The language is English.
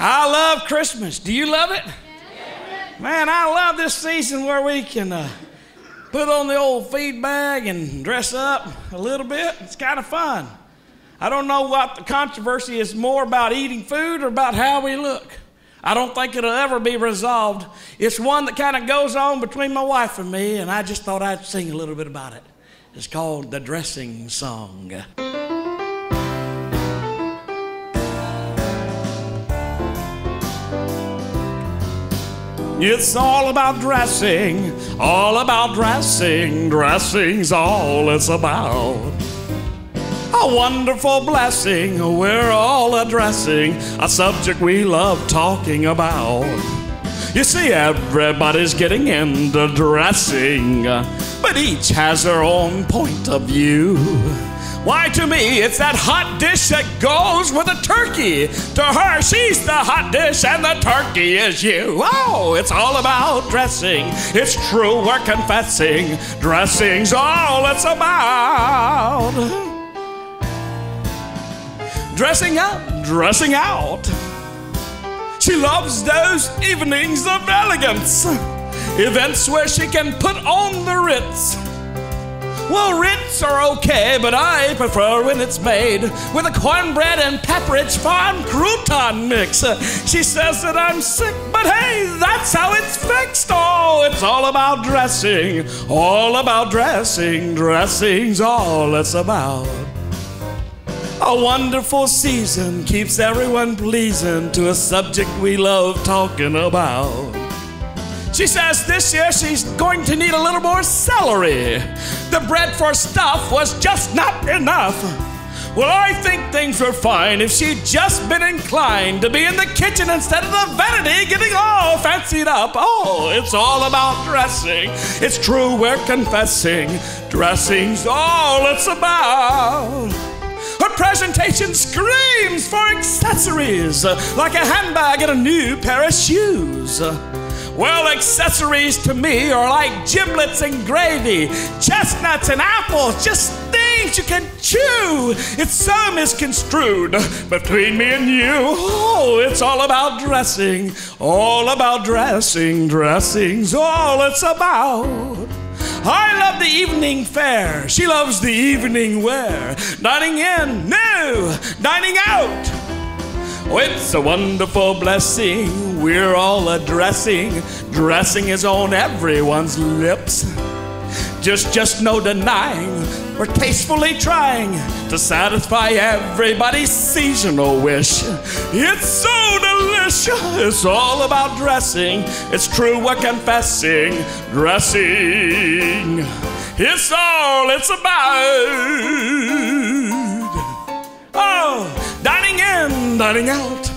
I love Christmas. Do you love it? Man, I love this season where we can put on the old feed bag and dress up a little bit. It's kind of fun. I don't know what the controversy is more about eating food or about how we look. I don't think it'll ever be resolved. It's one that kind of goes on between my wife and me, and I just thought I'd sing a little bit about it. It's called the dressing song. It's all about dressing, all about dressing. Dressing's all it's about. A wonderful blessing, we're all addressing a subject we love talking about. You see, everybody's getting into dressing, but each has their own point of view. Why, to me, it's that hot dish that goes with a turkey. To her, she's the hot dish and the turkey is you. Oh, it's all about dressing. It's true, we're confessing. Dressing's all it's about. Dressing up, dressing out. She loves those evenings of elegance, events where she can put on the Ritz. Well, Ritz are okay, but I prefer when it's made with a cornbread and Pepperidge Farm crouton mix. She says that I'm sick, but hey, that's how it's fixed. Oh, it's all about dressing, all about dressing. Dressing's all it's about. A wonderful season keeps everyone pleasing to a subject we love talking about. She says this year she's going to need a little more celery. The bread for stuff was just not enough. Well, I think things were fine if she'd just been inclined to be in the kitchen instead of the vanity getting all fancied up. Oh, it's all about dressing. It's true, we're confessing. Dressing's all it's about. Her presentation screams for accessories, like a handbag and a new pair of shoes. Well, accessories to me are like giblets and gravy, chestnuts and apples, just things you can chew. It's so misconstrued between me and you. Oh, it's all about dressing, all about dressing. Dressing's all it's about. I love the evening fare. She loves the evening wear. Dining in, no, dining out. Oh, it's a wonderful blessing. We're all addressing. Dressing is on everyone's lips. Just no denying. We're tastefully trying to satisfy everybody's seasonal wish. It's so delicious. It's all about dressing. It's true, we're confessing. Dressing. It's all it's about. Oh, dining in, dining out.